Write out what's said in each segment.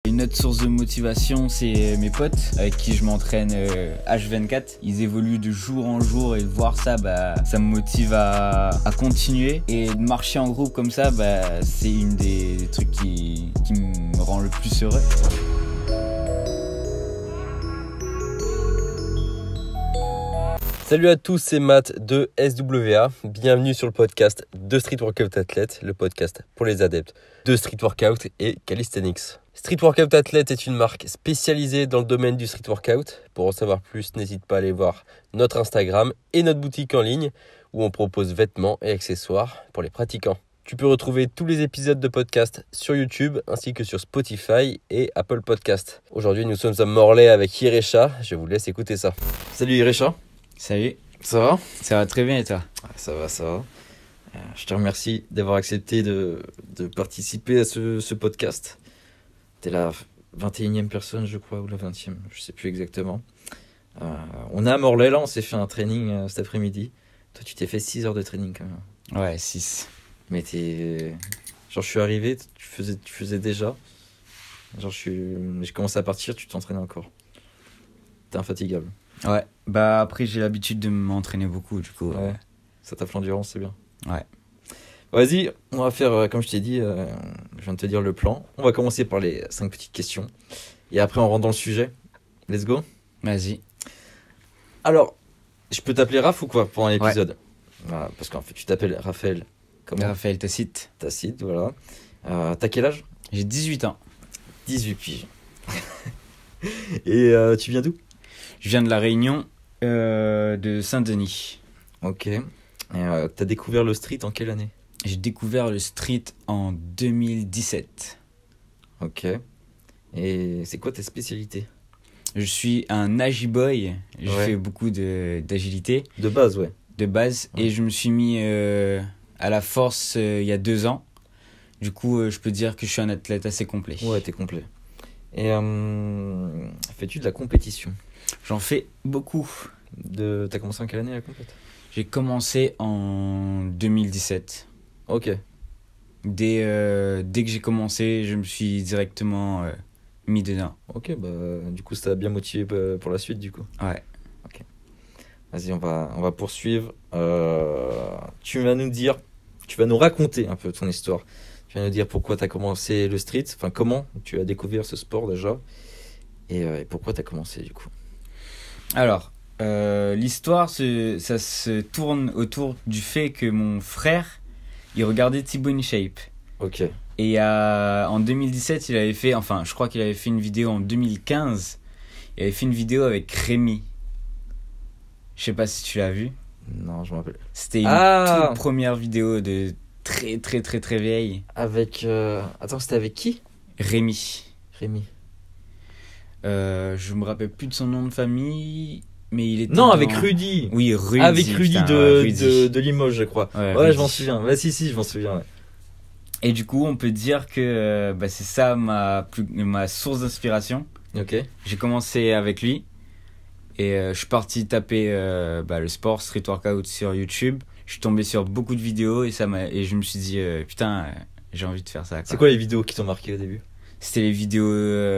Une autre source de motivation, c'est mes potes avec qui je m'entraîne H24. Ils évoluent de jour en jour et de voir ça, ça me motive à continuer. Et de marcher en groupe comme ça, c'est une des trucs qui me rend le plus heureux. Salut à tous, c'est Matt de SWA. Bienvenue sur le podcast de Street Workout Athlete, le podcast pour les adeptes de Street Workout et Calisthenics. Street Workout Athlete est une marque spécialisée dans le domaine du Street Workout. Pour en savoir plus, n'hésite pas à aller voir notre Instagram et notre boutique en ligne où on propose vêtements et accessoires pour les pratiquants. Tu peux retrouver tous les épisodes de podcast sur YouTube ainsi que sur Spotify et Apple Podcast. Aujourd'hui, nous sommes à Morlaix avec Irecha. Je vous laisse écouter ça. Salut Irecha. Salut. Ça va ? Ça va très bien et toi ? Ça va. Je te remercie d'avoir accepté de participer à ce podcast. T'es la 21e personne, je crois, ou la 20e, je sais plus exactement. On est à Morlaix, là, on s'est fait un training cet après-midi. Toi, tu t'es fait 6 heures de training quand même. Ouais, 6. Mais genre, je suis arrivé, tu faisais déjà. Genre, j'ai commencé à partir, tu t'entraînais encore. T'es infatigable. Ouais, après j'ai l'habitude de m'entraîner beaucoup, du coup. Ouais. Ça tape l'endurance, c'est bien. Ouais. Vas-y, on va faire, comme je t'ai dit, je viens de te dire le plan. On va commencer par les 5 petites questions. Et après, on rentre dans le sujet. Let's go. Vas-y. Alors, je peux t'appeler Raph ou quoi pendant l'épisode ? Ouais. Voilà, parce qu'en fait, tu t'appelles Raphaël. Comment ? Raphaël Tacite. Tacite, voilà. T'as quel âge ? J'ai 18 ans. 18 piges. Et tu viens d'où ? Je viens de La Réunion, de Saint-Denis. Ok. Et t'as découvert le street en quelle année ? J'ai découvert le street en 2017. Ok. Et c'est quoi tes spécialités ? Je suis un agiboy. Je Ouais. fais beaucoup d'agilité, De base, ouais. de base. Ouais. Et je me suis mis à la force il y a 2 ans. Du coup, je peux dire que je suis un athlète assez complet. Ouais, t'es complet. Et fais-tu de la compétition ? J'en fais beaucoup. T'as commencé en quelle année la compète ? J'ai commencé en 2017. Ok. Dès que j'ai commencé, je me suis directement mis dedans. Ok, du coup, ça t'a bien motivé pour la suite, du coup. Ouais. Vas-y, on va poursuivre. Tu vas nous raconter un peu ton histoire. Tu vas nous dire pourquoi tu as commencé le street, enfin comment tu as découvert ce sport déjà, et pourquoi tu as commencé du coup. Alors, l'histoire, ça se tourne autour du fait que mon frère, il regardait Thibaut InShape. Ok. Et en 2017, il avait fait, enfin, je crois qu'il avait fait une vidéo en 2015. Il avait fait une vidéo avec Rémi. Je sais pas si tu l'as vu. Non, je me rappelle. C'était une toute première vidéo de très très très très vieille. Avec... Attends, c'était avec qui ? Rémi. Rémi. Je me rappelle plus de son nom de famille, mais il était Non, avec Rudy. Oui, Rudy. Avec Rudy, putain, de Limoges, je crois. Ouais, Ouais, Rudy. je m'en souviens. Ouais, si, je m'en souviens. Ouais. Et du coup, on peut dire que c'est ça ma source d'inspiration. Ok. J'ai commencé avec lui et je suis parti taper le sport street workout sur YouTube. Je suis tombé sur beaucoup de vidéos et je me suis dit putain, j'ai envie de faire ça. C'est quoi les vidéos qui t'ont marqué au début ? C'était les vidéos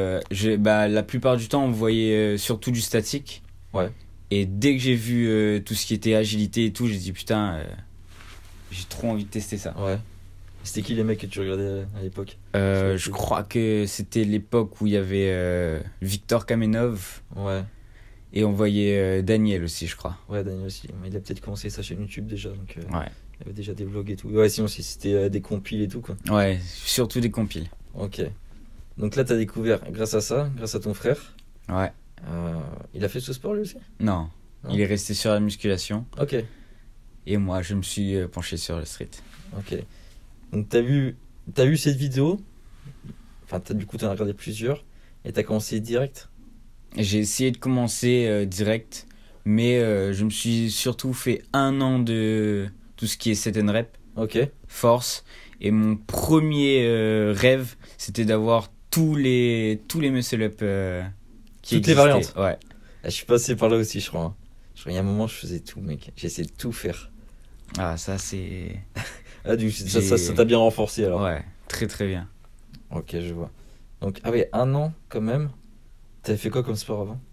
la plupart du temps on voyait surtout du statique. Ouais. Et dès que j'ai vu tout ce qui était agilité et tout, j'ai dit putain, j'ai trop envie de tester ça. Ouais. C'était qui les mecs que tu regardais à l'époque ? Je crois que c'était l'époque où il y avait Victor Kamenov. Ouais. Et on voyait Daniel aussi, je crois. Ouais, Daniel aussi. Mais il a peut-être commencé sa chaîne YouTube déjà. Donc, Ouais. il avait déjà des vlogs et tout. Ouais, sinon c'était des compiles et tout, quoi. Ouais, surtout des compiles. Ok. Donc là, t'as découvert grâce à ça, grâce à ton frère. Ouais. Il a fait ce sport lui aussi ? Non, il est resté sur la musculation. Ok. Et moi, je me suis penché sur le street. Ok. Donc t'as vu cette vidéo. Enfin, du coup, t'en as regardé plusieurs. Et t'as commencé direct ? J'ai essayé de commencer direct, mais je me suis surtout fait 1 an de tout ce qui est set and rep, Ok. force. Et mon premier rêve, c'était d'avoir tous les muscle-up qui Toutes les existaient. variantes. Ouais. Ah, je suis passé par là aussi, je crois. Hein. Je crois qu'il y a un moment, je faisais tout, mec. J'essayais de tout faire. Ah, ça c'est... Ah, ça t'a bien renforcé alors. Ouais, très très bien. Ok, je vois. Donc, ah ouais, 1 an quand même. T'avais fait quoi comme sport avant?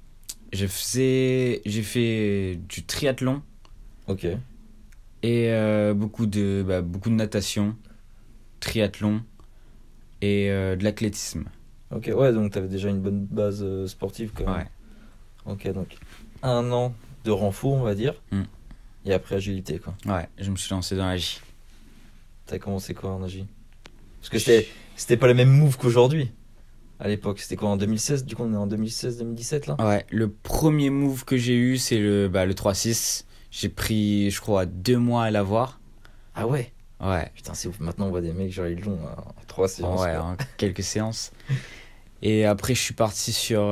J'ai fait du triathlon Ok. et beaucoup de natation, triathlon et de l'athlétisme. Ok, ouais, donc t'avais déjà une bonne base sportive quand même. Ouais. Ok, donc 1 an de renfort, on va dire. Mm. Et après agilité, quoi. Ouais, je me suis lancé dans la J. T'as commencé quoi en agi? Parce que c'était pas les mêmes moves qu'aujourd'hui. À l'époque, c'était quoi en 2016? Du coup, on est en 2016-2017 là? Ouais, le premier move que j'ai eu, c'est le 3-6. J'ai pris, je crois, 2 mois à l'avoir. Ah ouais? Ouais, Putain, c'est ouf. Maintenant, on voit des mecs, genre, ils l'ont en 3 séances. ouais, Quoi. en quelques séances. Et après, je suis parti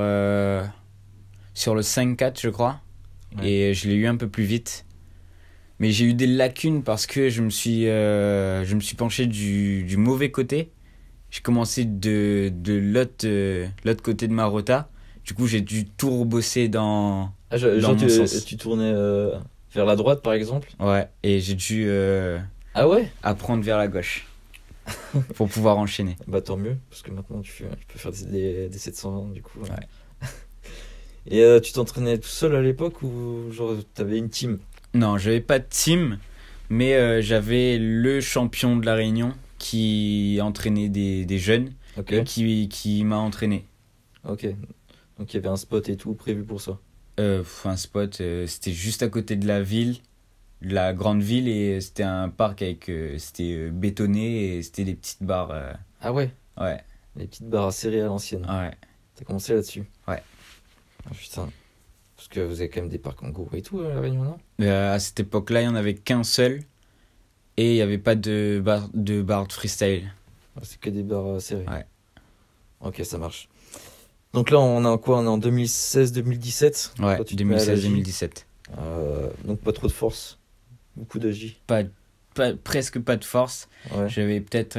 sur le 5-4, je crois. Ouais. Et je l'ai eu un peu plus vite. Mais j'ai eu des lacunes parce que je me suis penché du mauvais côté. J'ai commencé de l'autre côté de ma rota. Du coup, j'ai dû tout rebosser dans Genre, mon sens. tu tournais vers la droite, par exemple? Ouais, et j'ai dû Ah ouais? apprendre vers la gauche pour pouvoir enchaîner. Bah, tant mieux, parce que maintenant, tu peux faire des 720, du coup. Ouais. Et tu t'entraînais tout seul à l'époque ou genre, t'avais une team? Non, j'avais pas de team, mais j'avais le champion de la Réunion qui entraînait des jeunes Ok. et qui m'a entraîné. Ok. Donc, il y avait un spot et tout prévu pour ça. Un spot, c'était juste à côté de la ville, de la grande ville, et c'était un parc avec, c'était bétonné et c'était des petites barres. Ah ouais? Ouais, Les petites barres à serrer à l'ancienne. ouais. T'as commencé là-dessus? Ouais. Ah putain. Parce que vous avez quand même des parcs en go et tout à La Réunion, non? À cette époque-là, il n'y en avait qu'un seul et il n'y avait pas de barre de freestyle. Ah, c'est que des barres serrées. Ouais. Ok, ça marche. Donc là, on est en quoi? On est en 2016-2017? Ouais, Quand tu te mets à la J. 2016-2017. Donc pas trop de force. Beaucoup d'agi. Presque pas de force. Ouais. J'avais peut-être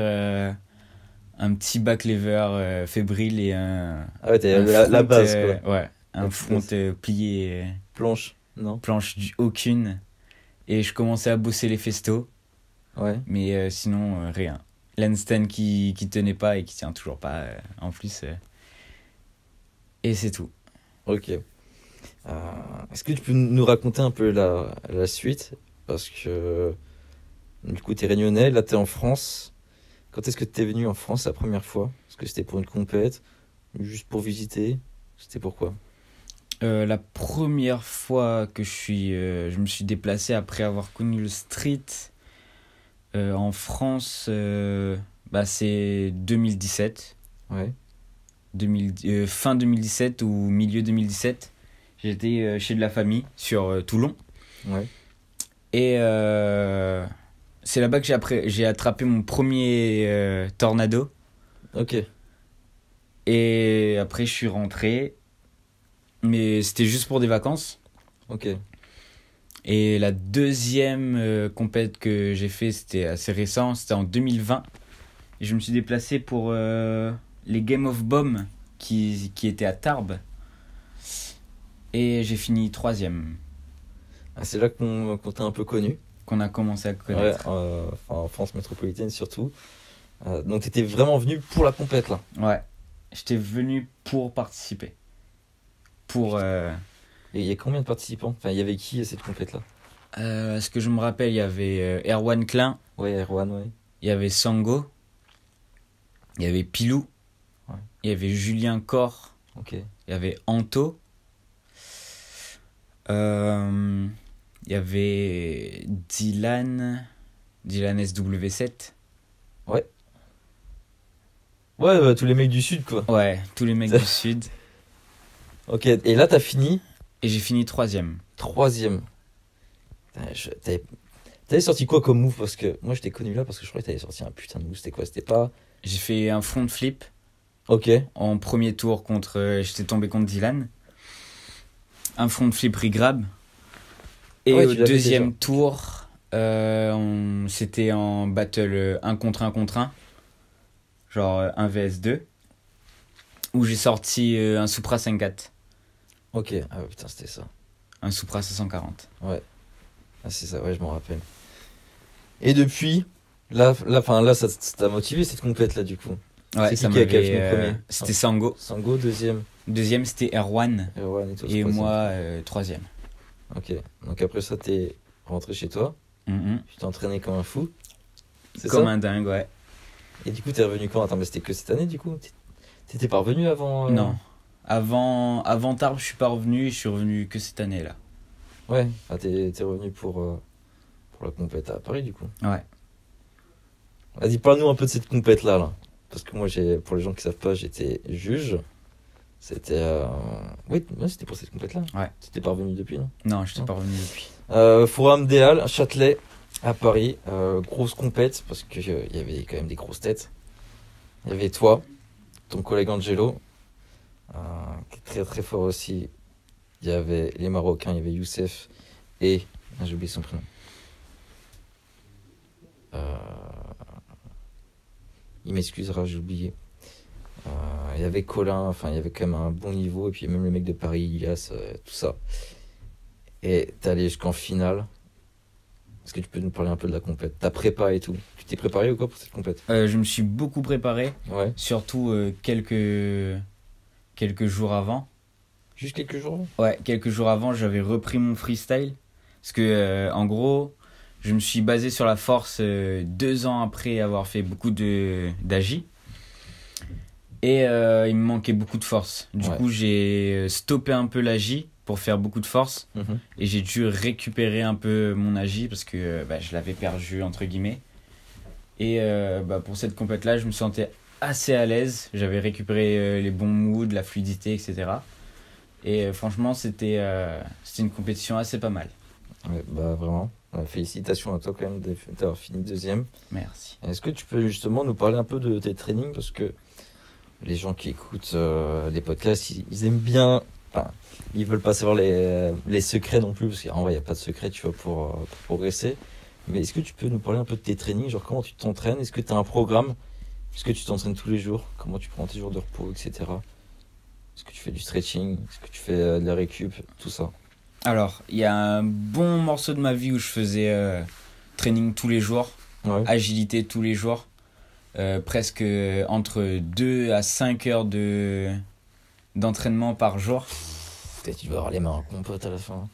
un petit back lever fébrile et un. Ah ouais, t'as un la front, base, quoi. Ouais, un La front base. plié, Planche, non? planche aucune. Et je commençais à bosser les festos, Ouais. mais sinon, rien. L'handstand qui tenait pas et qui tient toujours pas en plus. Et c'est tout. Ok. Est-ce que tu peux nous raconter un peu la suite? Parce que du coup, t'es réunionnais, là t'es en France. Quand est-ce que t'es venu en France la première fois? Est-ce que c'était pour une compète? Juste pour visiter? C'était pourquoi? La première fois que je me suis déplacé après avoir connu le street en France, c'est 2017. Ouais. Fin 2017 ou milieu 2017. J'étais chez de la famille sur Toulon. Ouais. Et c'est là-bas que j'ai attrapé mon premier tornado. Ok. Et après, je suis rentré. Mais c'était juste pour des vacances. Ok. Et la deuxième compète que j'ai fait, c'était assez récent. C'était en 2020. Et je me suis déplacé pour les Game of Bomb qui étaient à Tarbes. Et j'ai fini 3e. Ah, c'est là qu'on t'a un peu connu. Qu'on a commencé à Ouais, connaître. en France métropolitaine surtout. Donc t'étais vraiment venu pour la compète là. Ouais. J'étais venu pour participer. Pour. Et il y a combien de participants? Enfin, il y avait qui à cette compète là? Ce que je me rappelle, il y avait Erwan Klein, Ouais, Erwan, ouais. il y avait Sango, il y avait Pilou, Ouais. il y avait Julien Cor, Ok. il y avait Anto, il y avait Dylan SW7. Ouais, bah, tous les mecs du sud quoi. Ouais, tous les mecs du Sud. Ok, et là t'as fini Et j'ai fini 3e. 3e. Putain, t'avais sorti quoi comme move? Parce que moi je t'ai connu là parce que je croyais que t'avais sorti un putain de move. C'était quoi? C'était pas. J'ai fait un front flip Ok. en premier tour j'étais tombé contre Dylan. Un front flip regrab. Et Ah ouais, au tu l'avais deuxième déjà. tour, c'était en battle 1 contre 1 contre 1. Genre 1 vs 2. Où j'ai sorti un Supra 5-4. Ok. Ah ouais, putain, c'était ça. Un Supra 540. Ouais. Ah, c'est ça, ouais, je m'en rappelle. Et depuis, là ça t'a motivé cette compète là du coup. Ouais, C'est ça qui a fini m'avait. premier? C'était Sango. Sango, deuxième. Deuxième, c'était Erwan. Erwan et toi, Et c'est quoi, moi, troisième. Ok. Donc après ça, t'es rentré chez toi. Mhm. Tu t'es entraîné comme un fou. C'est Comme ça? un dingue, ouais. Et du coup, t'es revenu quand? Attends, mais c'était que cette année, du coup? T'étais pas revenu avant? Non. Avant Tarbes, je suis pas revenu et je suis revenu que cette année-là. Ouais. Ah, t'es revenu pour la compète à Paris, du coup. Ouais. Vas-y, parle-nous un peu de cette compète-là, là. Parce que moi, pour les gens qui savent pas, j'étais juge. C'était... Oui, ouais, c'était pour cette compète-là. Ouais. T'étais pas revenu depuis, non? Non, je n'étais pas revenu depuis. Forum des Halles, Châtelet, à Paris. Grosse compète, parce qu'il y avait quand même des grosses têtes. Il y avait toi, ton collègue Angelo, qui est très très fort aussi. Il y avait les Marocains, il y avait Youssef et... j'ai oublié son prénom. Il m'excusera, j'ai oublié. Il y avait Colin, enfin il y avait quand même un bon niveau. Et puis même le mec de Paris, Ilias, tout ça. Et t'es allé jusqu'en finale. Est-ce que tu peux nous parler un peu de la compète? Ta prépa et tout. Tu t'es préparé ou quoi pour cette compète? Je me suis beaucoup préparé, Ouais. surtout quelques jours avant. Juste quelques jours? Ouais, quelques jours avant, j'avais repris mon freestyle. Parce que, en gros, je me suis basé sur la force 2 ans après avoir fait beaucoup d'agi. Et il me manquait beaucoup de force. Du coup, j'ai stoppé un peu l'agi pour faire beaucoup de force. Et j'ai dû récupérer un peu mon agi parce que je l'avais perdu, entre guillemets. Et pour cette compète-là, je me sentais assez à l'aise. J'avais récupéré les bons moods, la fluidité, etc. Et franchement, c'était une compétition assez pas mal. Ouais, vraiment. Félicitations à toi quand même d'avoir fini deuxième. Merci. Est-ce que tu peux justement nous parler un peu de tes trainings? Parce que les gens qui écoutent les podcasts, ils aiment bien... Enfin, ils veulent pas savoir les secrets non plus, parce qu'en vrai, il n'y a pas de secret, tu vois, pour progresser. Mais est-ce que tu peux nous parler un peu de tes trainings? Genre, comment tu t'entraînes? Est-ce que tu as un programme? Est-ce que tu t'entraînes tous les jours? Comment tu prends tes jours de repos, etc. Est-ce que tu fais du stretching? Est-ce que tu fais de la récup? Tout ça. Alors, il y a un bon morceau de ma vie où je faisais training tous les jours, agilité tous les jours, presque entre 2 à 5 heures d'entraînement par jour. Peut-être tu vas avoir les mains en compote à la fin.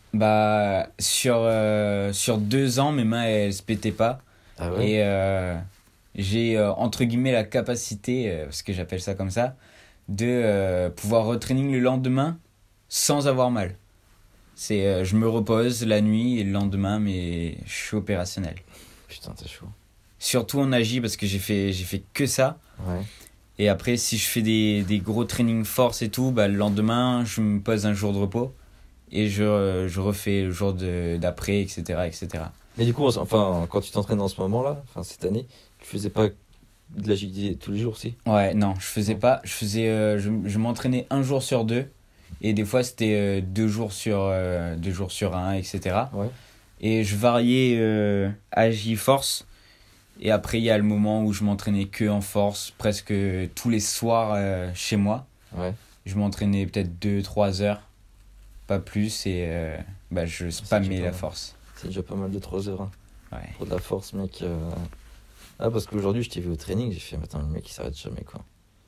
Sur 2 ans, mes mains elles se pétaient pas. Ah ouais? Et j'ai entre guillemets la capacité, parce que j'appelle ça comme ça, de pouvoir retraining le lendemain sans avoir mal. Je me repose la nuit et le lendemain, mais je suis opérationnel. Putain, t'es chaud. Surtout en agi parce que j'ai fait que ça. Ouais. Et après, si je fais des gros training force et tout, le lendemain, je me pose un jour de repos et je refais le jour d'après, etc., etc. Mais du coup, enfin, quand tu t'entraînes en ce moment-là, enfin cette année, tu faisais pas de l'agilité tous les jours aussi? Ouais, non, je faisais pas. Je m'entraînais un jour sur 2. Et des fois, c'était 2 jours sur 1, etc. Ouais. Et je variais agi force. Et après, il y a le moment où je m'entraînais que en force, presque tous les soirs chez moi. Ouais. Je m'entraînais peut-être 2-3 heures, pas plus. Et je spammais la force. C'est déjà pas mal de 3 heures. Hein. Ouais. Pour de la force, mec. Ah, parce qu'aujourd'hui, je t'ai vu au training, j'ai fait, attends, le mec, il s'arrête jamais, quoi.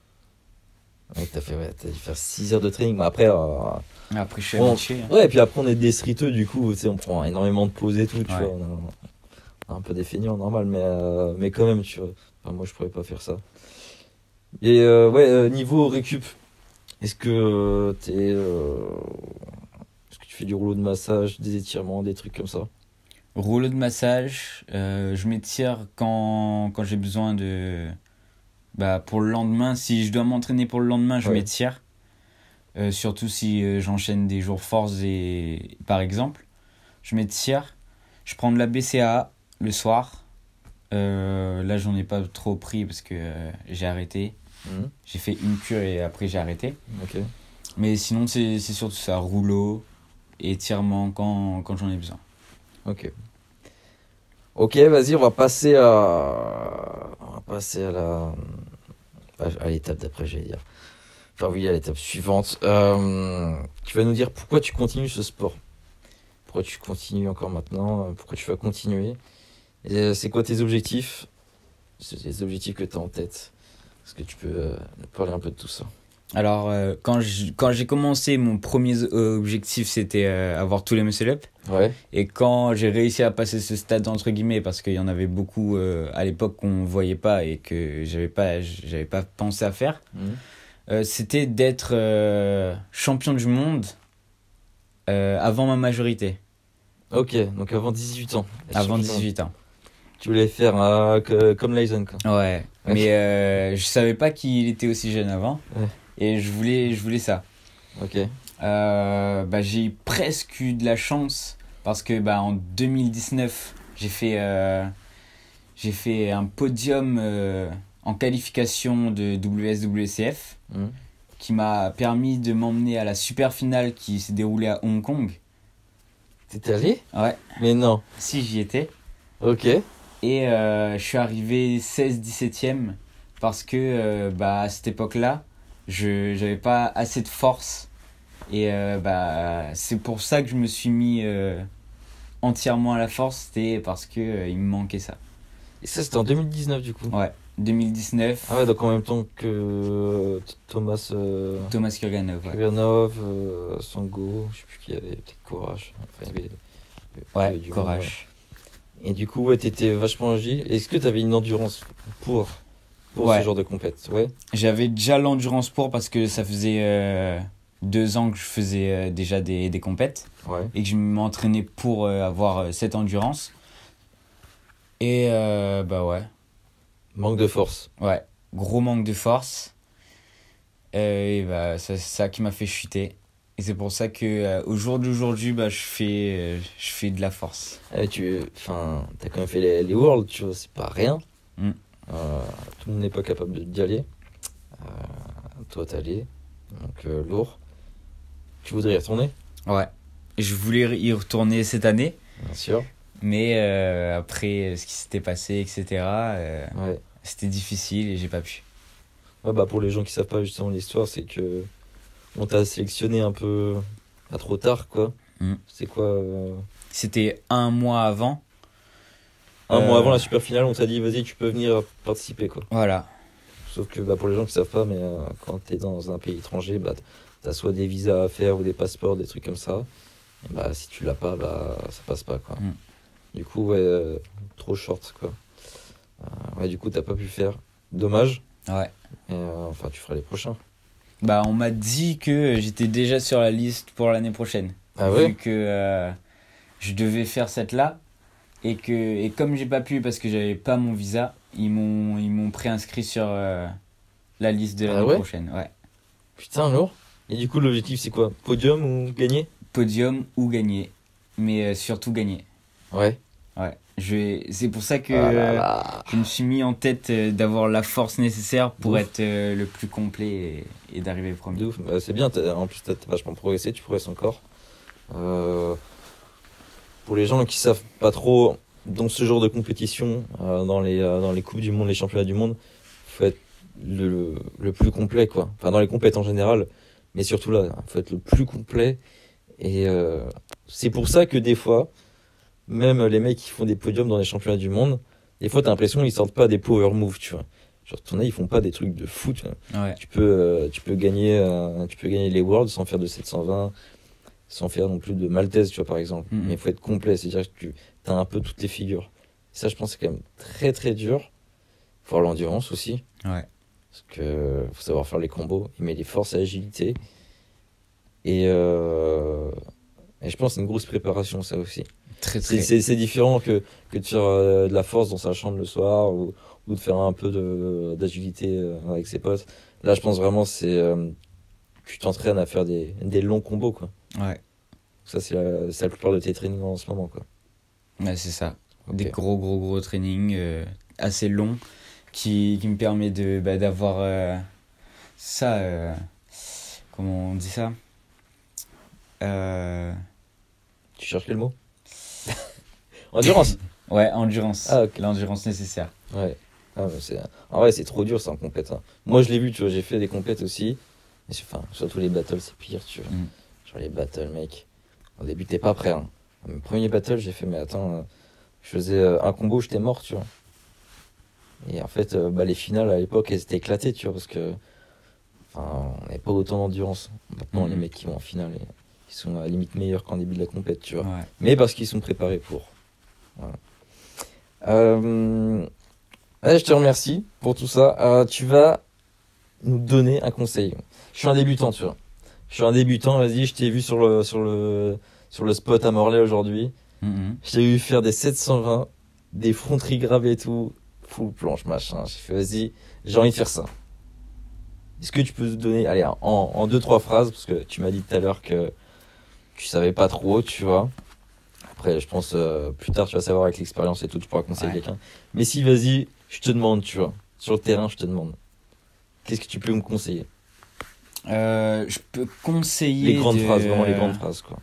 Mec, t'as dû faire 6 heures de training, mais après... Après, je suis habitué. Ouais, et puis après, on est des streeteux, du coup, tu sais, on prend énormément de pauses et tout, tu vois. On a un peu des feignants, normal, mais quand même, tu vois. Enfin, moi, je pourrais pas faire ça. Et niveau récup, est-ce que est-ce que tu fais du rouleau de massage, des étirements, des trucs comme ça? Rouleau de massage, je m'étire quand j'ai besoin de... pour le lendemain, si je dois m'entraîner pour le lendemain, je m'étire. Surtout si j'enchaîne des jours force, par exemple. Je m'étire. Je prends de la BCAA le soir. Là, j'en ai pas trop pris parce que j'ai arrêté. J'ai fait une cure et après j'ai arrêté. Okay. Mais sinon, c'est surtout ça, rouleau et étirement quand j'en ai besoin. Ok, vas-y, on va passer à l'étape d'après, j'allais dire. Enfin oui, à l'étape suivante. Tu vas nous dire pourquoi tu continues ce sport. Pourquoi tu continues encore maintenant. Pourquoi tu vas continuer. Et c'est quoi tes objectifs? C'est les objectifs que tu as en tête Est-ce que tu peux nous parler un peu de tout ça? Alors, quand j'ai commencé, mon premier objectif, c'était avoir tous les muscle-up. Ouais. Et quand j'ai réussi à passer ce stade, entre guillemets, parce qu'il y en avait beaucoup à l'époque qu'on ne voyait pas et que j'avais pas pensé à faire, c'était d'être champion du monde avant ma majorité. Ok, donc avant 18 ans. Avant 18 ans. Tu voulais faire comme Lyson, quoi. Ouais, mais je savais pas qu'il était aussi jeune avant. Ouais. Et je voulais ça. Ok. J'ai presque eu de la chance parce que en 2019, j'ai fait un podium en qualification de WSWCF qui m'a permis de m'emmener à la super finale qui s'est déroulée à Hong Kong. T'étais allé? Ouais. Mais non. Si, j'y étais. Ok. Et je suis arrivé 16-17e parce que à cette époque-là, je n'avais pas assez de force. Et c'est pour ça que je me suis mis entièrement à la force. C'était parce que il me manquait ça. Et ça, c'était en 2019 du coup? Ouais, 2019. Ah ouais, donc en même temps que Thomas Kurganov. Ouais, Kurganov, Sango, je sais plus qui y avait, peut-être Courage. Enfin, il y avait du Courage. Et du coup, ouais, t'étais vachement agile. Est-ce que t'avais une endurance pour ce genre de compète? Ouais. J'avais déjà l'endurance parce que ça faisait 2 ans que je faisais déjà des compètes. Ouais. Et que je m'entraînais pour avoir cette endurance. Et ouais. Manque de force. Ouais, gros manque de force. Et c'est ça qui m'a fait chuter. Et c'est pour ça que au jour d'aujourd'hui, je fais de la force. T'as quand même fait les Worlds, tu vois, c'est pas rien. Tout le monde n'est pas capable d'y aller. Toi, t'es allé, donc lourd. Tu voudrais y retourner? Ouais, je voulais y retourner cette année. Bien sûr. Mais après ce qui s'était passé, etc., c'était difficile et j'ai pas pu. Ouais, pour les gens qui savent pas justement l'histoire, c'est que on t'a sélectionné un peu pas trop tard, quoi. C'est quoi C'était 1 mois avant. Un mois avant la super finale, on t'a dit vas-y, tu peux venir participer, quoi. Voilà. Sauf que pour les gens qui savent pas, mais quand t'es dans un pays étranger, t'as soit des visas à faire ou des passeports, des trucs comme ça. Et si tu l'as pas, ça passe pas, quoi. Du coup, trop short, quoi. Du coup, t'as pas pu faire. Dommage. Ouais. Et, tu feras les prochains. On m'a dit que j'étais déjà sur la liste pour l'année prochaine. Ah ouais? Vu que je devais faire cette là. Et comme j'ai pas pu parce que j'avais pas mon visa, ils m'ont préinscrit sur la liste de l'année prochaine. Ouais. Putain, lourd. Et du coup, l'objectif, c'est quoi? Podium ou gagner? Podium ou gagner. Mais surtout gagner. Ouais. Ouais. C'est pour ça que je me suis mis en tête d'avoir la force nécessaire pour être le plus complet et d'arriver premier. De ouf. C'est bien, en plus, t'as vachement progressé, tu progresses encore. Pour les gens qui savent pas trop, dans ce genre de compétition, dans les Coupes du Monde, les Championnats du Monde, faut être le plus complet, quoi. Enfin, dans les compétitions en général, mais surtout là, faut être le plus complet. Et c'est pour ça que des fois, même les mecs qui font des podiums dans les championnats du monde, des fois t'as l'impression qu'ils sortent pas des power moves, tu vois. Genre ils font pas des trucs de fou, tu vois. Ouais. Tu peux gagner les Worlds sans faire de 720, sans faire non plus de Maltese, tu vois, par exemple. Mais il faut être complet, c'est-à-dire que tu as un peu toutes les figures. Et ça, je pense, c'est quand même très très dur. Il faut avoir l'endurance aussi. Ouais. Parce que faut savoir faire les combos, il met les forces et l'agilité. Et je pense que c'est une grosse préparation, ça aussi. Très, très. C'est différent que de faire de la force dans sa chambre le soir ou de faire un peu d'agilité avec ses potes. Là, je pense vraiment c'est tu t'entraînes à faire des longs combos, quoi. Ouais. Ça, c'est la plupart de tes trainings en ce moment, quoi. Ouais, c'est ça. Okay. Des gros trainings assez longs qui me permet d'avoir ça. Comment on dit ça? Tu cherches quel mot? Endurance. Ouais, endurance. Ah, ok. L'endurance nécessaire. Ouais. En vrai, c'est trop dur, ça, en compète. Hein. Moi, je l'ai vu, tu vois, j'ai fait des compètes aussi. Surtout les battles, c'est pire, tu vois. Genre les battles, mec. Au début, t'es pas prêt. Hein. Mon premier battle, j'ai fait, mais attends, je faisais un combo, j'étais mort, tu vois. Et en fait, les finales à l'époque, elles étaient éclatées, tu vois, parce que on n'avait pas autant d'endurance. Maintenant, les mecs qui vont en finale, ils sont à la limite meilleurs qu'en début de la compète, tu vois. Ouais. Mais parce qu'ils sont préparés pour. Voilà. Je te remercie pour tout ça. Tu vas nous donner un conseil. Je suis un débutant, tu vois. Je suis un débutant, vas-y, je t'ai vu sur le spot à Morlaix aujourd'hui. Je t'ai vu faire des 720, des fronteries gravées et tout, full planche, machin. J'ai fait, vas-y, j'ai envie de faire ça. Est-ce que tu peux te donner, allez, en 2-3 phrases, parce que tu m'as dit tout à l'heure que tu savais pas trop, tu vois. Après, je pense, plus tard, tu vas savoir avec l'expérience et tout, tu pourras conseiller quelqu'un. Mais si, vas-y, je te demande, tu vois. Sur le terrain, je te demande. Qu'est-ce que tu peux me conseiller? Je peux conseiller les grandes phrases, vraiment les grandes phrases, quoi.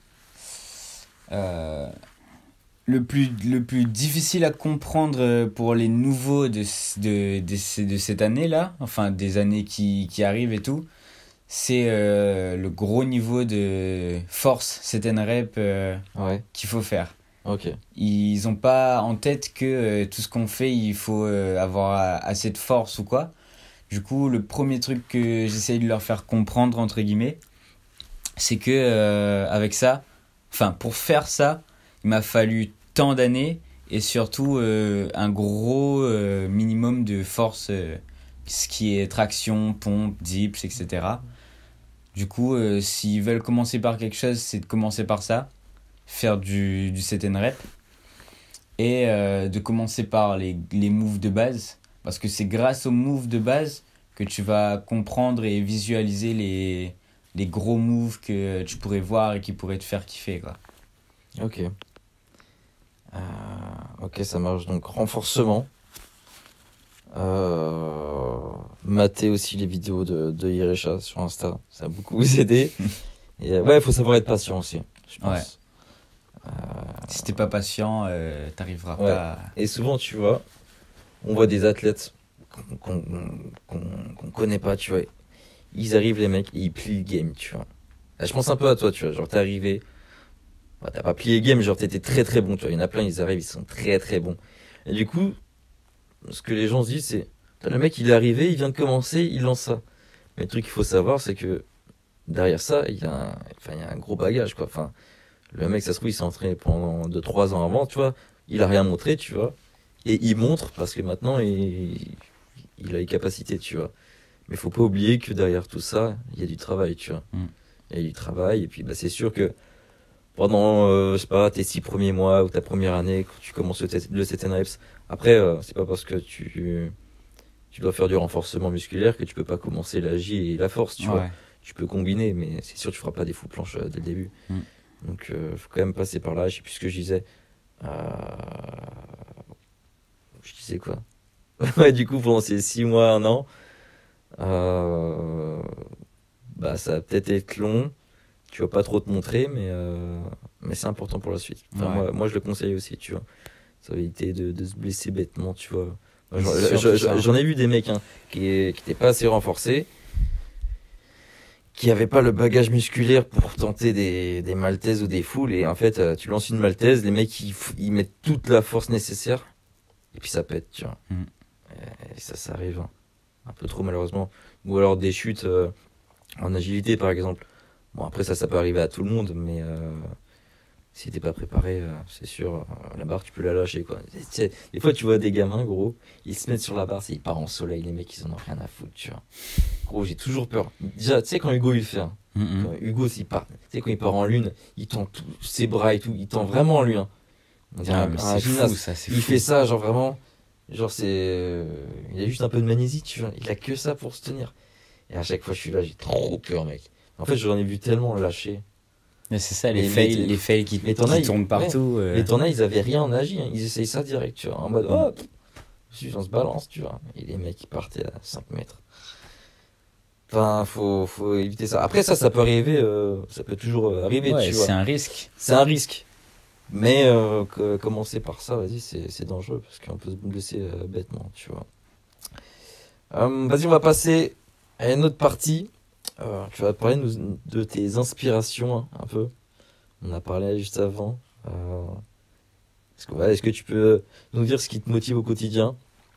Le plus difficile à comprendre pour les nouveaux de cette année-là, enfin des années qui arrivent et tout, c'est le gros niveau de force, set and rep qu'il faut faire. Ok. Ils ont pas en tête que tout ce qu'on fait, il faut avoir assez de force ou quoi. Du coup, le premier truc que j'essaye de leur faire comprendre, entre guillemets, c'est que avec ça, enfin pour faire ça, il m'a fallu tant d'années et surtout un gros minimum de force, ce qui est traction, pompe, dips, etc. Du coup, s'ils veulent commencer par quelque chose, c'est de commencer par ça, faire du set and rep et de commencer par les moves de base, parce que c'est grâce aux moves de base que tu vas comprendre et visualiser les gros moves que tu pourrais voir et qui pourraient te faire kiffer, quoi. Ok. Ok, ça marche. Donc, renforcement. Mater aussi les vidéos de Irecha sur Insta. Ça a beaucoup vous aider. Et il faut savoir être patient aussi, je pense. Si t'es pas patient, t'arriveras pas. Et souvent, tu vois, on voit des athlètes qu'on connaît pas, tu vois. Ils arrivent, les mecs, et ils plient le game, tu vois. Là, je pense un peu à toi, tu vois. Genre, t'es arrivé, t'as pas plié le game, genre, t'étais très très bon, tu vois. Il y en a plein, ils arrivent, ils sont très très bons. Et du coup, ce que les gens se disent, c'est, le mec, il est arrivé, il vient de commencer, il lance ça. Mais le truc qu'il faut savoir, c'est que derrière ça, il y a un gros bagage, quoi. Enfin, le mec, ça se trouve, il s'est entraîné pendant 2-3 ans avant, tu vois. Il a rien montré, tu vois. Et il montre parce que maintenant, il a les capacités, tu vois. Mais faut pas oublier que derrière tout ça, il y a du travail, tu vois. Il y a du travail, et puis c'est sûr que pendant, je sais pas, tes 6 premiers mois ou ta première année, quand tu commences le set and reps, après, c'est pas parce que tu dois faire du renforcement musculaire que tu peux pas commencer la J et la force, tu vois. Tu peux combiner, mais c'est sûr que tu feras pas des full planches dès le début. Donc, faut quand même passer par là. Je sais plus ce que je disais. Je disais quoi? Du coup, pendant ces 6 mois, 1 an, ça va peut-être être long. Tu vas pas trop te montrer, mais c'est important pour la suite. Enfin, moi, je le conseille aussi, tu vois. Ça va éviter de se blesser bêtement, tu vois. J'en ai vu des mecs qui étaient pas assez renforcés, qui avaient pas le bagage musculaire pour tenter des maltaises ou des foules, et en fait, tu lances une maltaise, les mecs, ils mettent toute la force nécessaire, et puis ça pète, tu vois. Et ça arrive un peu trop, malheureusement. Ou alors des chutes en agilité, par exemple. Bon, après, ça peut arriver à tout le monde, mais si t'es pas préparé, c'est sûr, la barre, tu peux la lâcher, quoi. Des fois, tu vois des gamins, gros, ils se mettent sur la barre, ils partent en soleil, les mecs, ils en ont rien à foutre, tu vois. Gros, j'ai toujours peur. Déjà, tu sais, quand Hugo, il le fait, quand Hugo, s'il part, tu sais, quand il part en lune, il tend tous ses bras et tout, il tend vraiment en lui, C'est fou, ça, c'est fou. Il fait ça, genre vraiment, genre il a juste un peu de magnésie, tu vois, il a que ça pour se tenir. Et à chaque fois, je suis là, j'ai trop peur, mec. En fait, j'en ai vu tellement lâcher. Mais c'est ça, les fails qui tournent partout. Les tournails, ils avaient rien en agi, ils essayent ça direct, tu vois, en mode, on se balance, tu vois. Et les mecs, ils partaient à 5 mètres. Enfin, faut éviter ça. Après, ça peut arriver, ça peut toujours arriver, tu vois. C'est un risque. C'est un risque. Mais commencer par ça, vas-y, c'est dangereux, parce qu'on peut se blesser bêtement, tu vois. Vas-y, on va passer à une autre partie. Tu vas parler de tes inspirations, un peu. On a parlé juste avant. Est-ce que tu peux nous dire ce qui te motive au quotidien?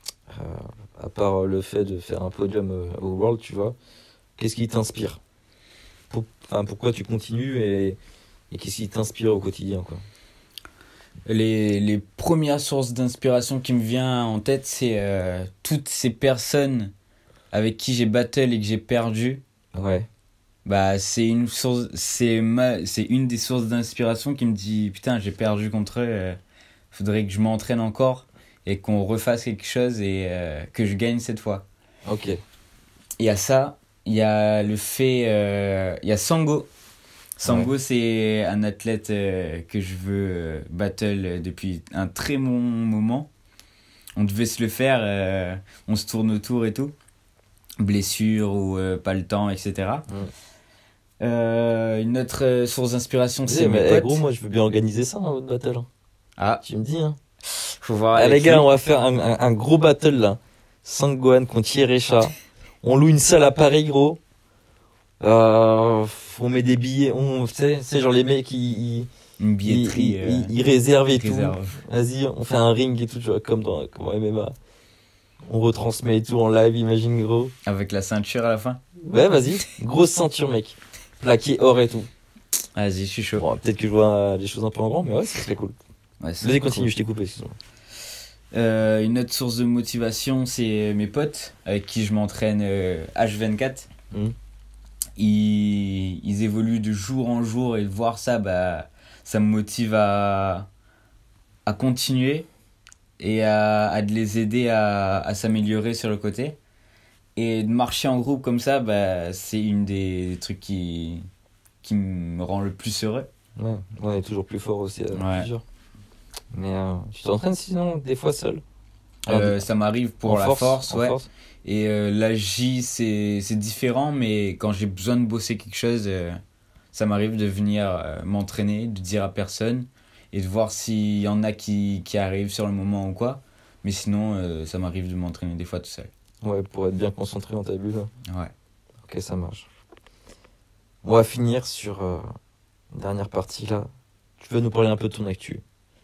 À part le fait de faire un podium au World, tu vois, qu'est-ce qui t'inspire? Pourquoi tu continues et qu'est-ce qui t'inspire au quotidien, quoi? Les premières sources d'inspiration qui me viennent en tête, c'est toutes ces personnes avec qui j'ai battle et que j'ai perdu. Ouais. Bah, c'est une des sources d'inspiration qui me dit putain, j'ai perdu contre eux, faudrait que je m'entraîne encore et qu'on refasse quelque chose et que je gagne cette fois. Ok. Et à ça, il y a il y a Sango. Sango, c'est un athlète que je veux battle depuis un très bon moment. On devait se le faire, on se tourne autour et tout. Blessure ou pas le temps, etc. Une autre source d'inspiration, c'est mes potes. Gros, moi je veux bien organiser ça, votre battle. Ah, Tu me dis, hein. faut voir Les avec gars, lui. on va faire un gros battle là. Sangohan contre Yerecha. On loue une salle à Paris, gros. On met des billets. Tu sais, c'est genre les mecs, Une billetterie. ils réservent et tout. réserve. Vas-y, on fait un ring et tout, tu vois, comme en MMA. On retransmet et tout en live, imagine, gros. Avec la ceinture à la fin. Ouais, vas-y. Grosse ceinture, mec. Plaqué or et tout. Vas-y, je suis chaud. Bon, peut-être que je vois des choses un peu en grand, mais ouais, ça serait cool. Ouais, c'est Vas-y, cool. continue, je t'ai coupé, excuse-moi. Une autre source de motivation, c'est mes potes avec qui je m'entraîne H24. Ils évoluent de jour en jour et de voir ça, bah, ça me motive à continuer et à de les aider à s'améliorer sur le côté. Et de marcher en groupe comme ça, bah, c'est une des trucs qui me rend le plus heureux. Ouais, on est toujours plus fort aussi à Ouais. plusieurs. Mais tu t'entraînes sinon des fois seul? Ça m'arrive pour En la force, en ouais. force. Et la J, c'est différent, mais quand j'ai besoin de bosser quelque chose, ça m'arrive de venir m'entraîner, de dire à personne et de voir s'il y en a qui arrivent sur le moment ou quoi. Mais sinon, ça m'arrive de m'entraîner des fois tout seul. Ouais, pour être bien concentré dans ta bulle. Ouais. Ok, ça marche. On va finir sur une dernière partie là. Tu veux nous parler un peu de ton actu?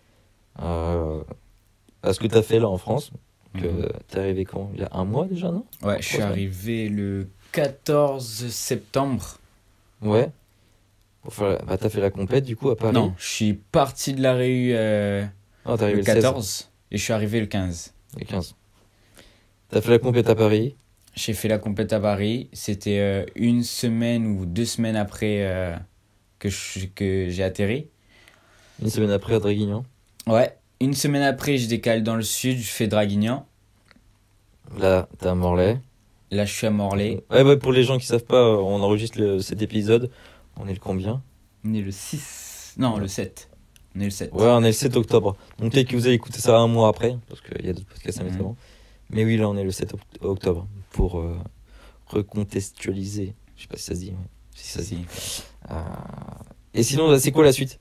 Ce que t'as fait là en France. T'es arrivé quand? Il y a un mois déjà, non? Ouais, je suis arrivé le 14 septembre. Ouais. T'as fait la compète du coup à Paris? Non, je suis parti de la Réu t'es arrivé le 14 et je suis arrivé le 15. Le 15. T'as fait la compète à Paris? J'ai fait la compète à Paris. C'était une semaine ou 2 semaines après que j'ai atterri. Une semaine après à Draguignan. Ouais. Une semaine après, je décale dans le sud, je fais Draguignan. Là, t'es à Morlaix. Là, je suis à Morlaix. Ouais, pour les gens qui savent pas, on enregistre cet épisode. On est le combien? On est le 6. Non, le 7. On est le 7. Ouais, on est le 7 octobre. Donc peut-être que vous allez écouter ça un mois après, parce qu'il y a d'autres podcasts à mettre avant. Mais oui, là, on est le 7 octobre. Pour recontextualiser. Je sais pas si ça se dit. Ouais. Si ça se dit. Et sinon, c'est quoi la suite?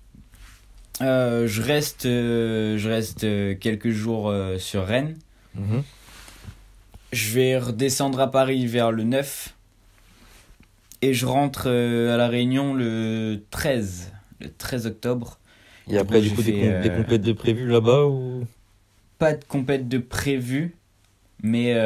Je reste quelques jours sur Rennes. Je vais redescendre à Paris vers le 9. Et je rentre à La Réunion le 13 octobre. Et après, du coup, des compètes de prévues là-bas ou... Pas de compète de prévu, mais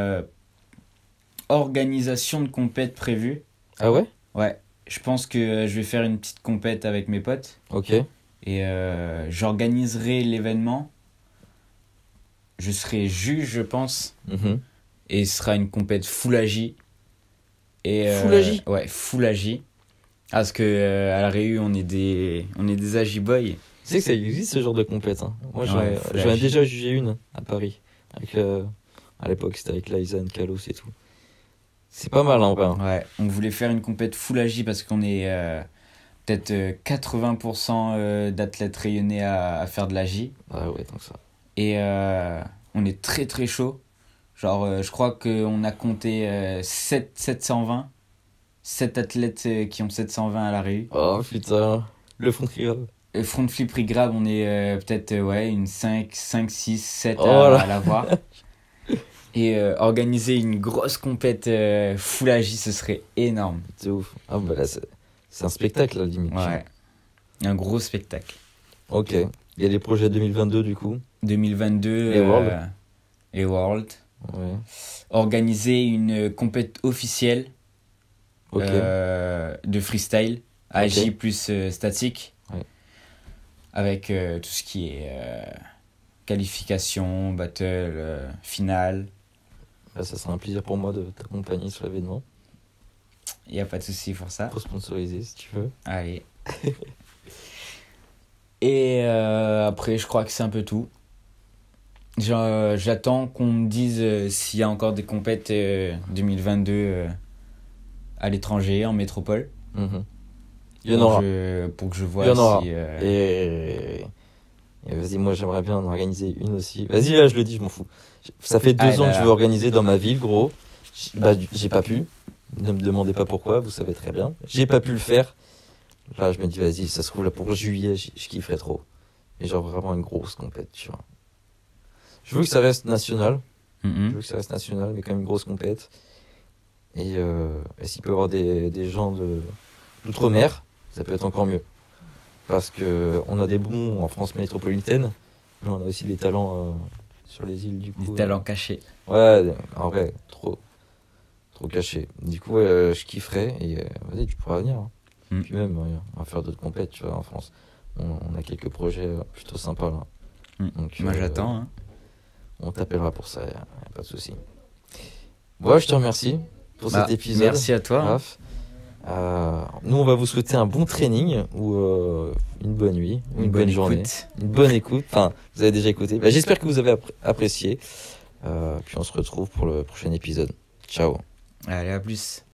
organisation de compète prévue. Ah ouais? Ouais, je pense que je vais faire une petite compète avec mes potes. Ok. Et j'organiserai l'événement. Je serai juge, je pense. Et ce sera une compète full agi. Full agi? Ouais, full agi. Parce que à la Réu, on est des agi boys. Tu sais que ça existe ce genre de compète. Hein. Moi, Ouais, j'en ai déjà jugé une à Paris. À l'époque, c'était avec Liza Kalos et tout. C'est pas mal en vrai. Ouais, on voulait faire une compète full agi parce qu'on est peut-être 80% d'athlètes rayonnés à faire de l'agi. Ah ouais, donc ça. Et on est très très chaud. Genre, je crois qu'on a compté 720. 7 athlètes qui ont 720 à la Réu. Oh putain, le front grab. Le front flip grab, on est peut-être une 5, 6, 7 là. à l'avoir. Et organiser une grosse compète full agi, ce serait énorme. C'est ouf. Ah bah là, c'est un spectacle, à la limite. Ouais, un gros spectacle. Ok. Il y a les projets 2022 du coup. 2022, Les Worlds. et World. Ouais. Organiser une compète officielle Ok. de freestyle, AJ Ok. plus statique, Ouais. avec tout ce qui est qualification, battle, finale. Bah, ça sera un plaisir pour moi de t'accompagner sur l'événement. Il n'y a pas de souci pour ça. Pour sponsoriser si tu veux. Allez. Et après, je crois que c'est un peu tout. J'attends qu'on me dise s'il y a encore des compètes 2022 à l'étranger, en métropole. Mhm. Il y en aura. Pour que je vois Il y en aura. si... Et vas-y, moi j'aimerais bien en organiser une aussi. Vas-y, là je le dis, je m'en fous. Ça fait 2 ans là que je là. veux organiser dans ma ville, gros. J'ai pas pu. Ne me demandez pas pourquoi, vous savez très bien. J'ai pas pu le faire. Là, je me dis, vas-y, ça se trouve là pour juillet, je kifferais trop. Et genre vraiment une grosse compète, tu vois. Je veux que ça reste national. Je veux que ça reste national, mais quand même une grosse compète. Et s'il peut y avoir des gens d'outre-mer, ça peut être encore mieux. Parce qu'on a des bons en France métropolitaine, mais on a aussi des talents sur les îles du coup. Des talents cachés. Ouais, en vrai, trop cachés. Du coup, je kifferais et vas-y, tu pourras venir. Hein. Puis même, on va faire d'autres compètes, tu vois, en France. On a quelques projets plutôt sympas là. Donc, moi j'attends. Hein. On t'appellera pour ça, y a pas de souci. Bon, je te remercie pour cet épisode. Merci à toi. Raph. Nous, on va vous souhaiter un bon training ou une bonne nuit, ou une bonne journée, une bonne écoute. Enfin, vous avez déjà écouté. Bah, j'espère que vous avez apprécié. Puis on se retrouve pour le prochain épisode. Ciao. Allez, à plus.